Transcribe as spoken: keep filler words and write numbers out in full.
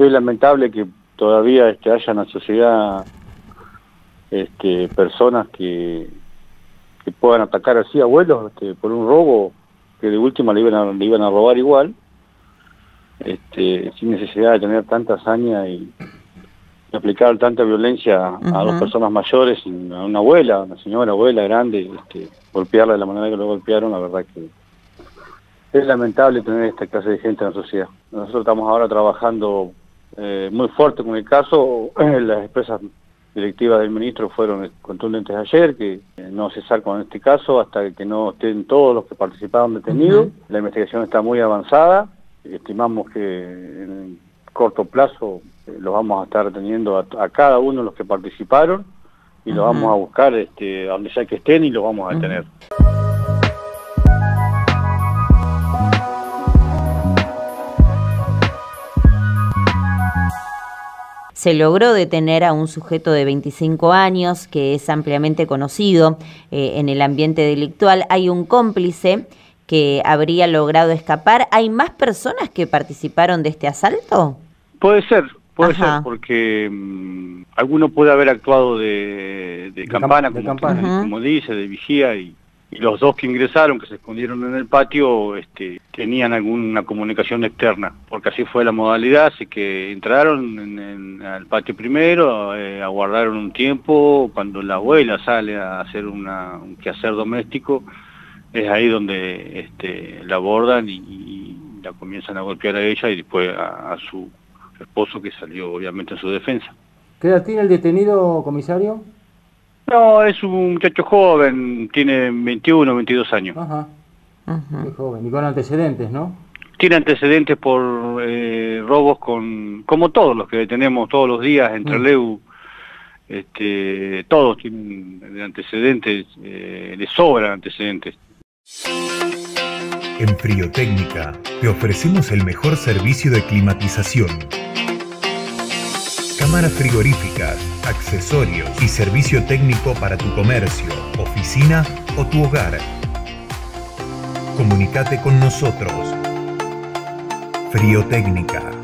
es lamentable que todavía este, haya en la sociedad este, personas que, que puedan atacar así a abuelos este, por un robo que de última le iban a, le iban a robar igual, este, sin necesidad de tener tanta hazaña y, y aplicar tanta violencia a, uh-huh. a dos personas mayores, a una abuela, una señora, abuela grande, este, golpearla de la manera que lo golpearon. La verdad que es lamentable tener esta clase de gente en la sociedad. Nosotros estamos ahora trabajando eh, muy fuerte con el caso. Las expresas directivas del ministro fueron contundentes ayer, que eh, no cesar con este caso hasta que no estén todos los que participaron detenidos. Uh-huh. La investigación está muy avanzada. Estimamos que en corto plazo eh, los vamos a estar deteniendo a, a cada uno de los que participaron y uh-huh. los vamos a buscar este, a donde sea que estén y los vamos a detener. Uh-huh. Se logró detener a un sujeto de veinticinco años que es ampliamente conocido eh, en el ambiente delictual. Hay un cómplice que habría logrado escapar. ¿Hay más personas que participaron de este asalto? Puede ser, puede Ajá. ser, porque um, alguno puede haber actuado de, de, de campana, de como, campana. Uh-huh. como dice, de vigía, y, y los dos que ingresaron, que se escondieron en el patio, este, tenían alguna comunicación externa, porque así fue la modalidad. Así que entraron en, en, al patio primero, eh, aguardaron un tiempo. Cuando la abuela sale a hacer una, un quehacer doméstico, es ahí donde este, la abordan y, y la comienzan a golpear a ella y después a, a su esposo, que salió obviamente en su defensa. ¿Qué edad tiene el detenido, comisario? No, es un muchacho joven, tiene veintiuno, veintidós años. Ajá. Uh-huh. Qué joven, y con antecedentes, ¿no? Tiene antecedentes por eh, robos, con como todos los que tenemos todos los días en Trelew. Este, todos tienen antecedentes, eh, les sobran antecedentes. En Friotécnica te ofrecemos el mejor servicio de climatización. Cámaras frigoríficas, accesorios y servicio técnico para tu comercio, oficina o tu hogar. Comunicate con nosotros. Friotécnica.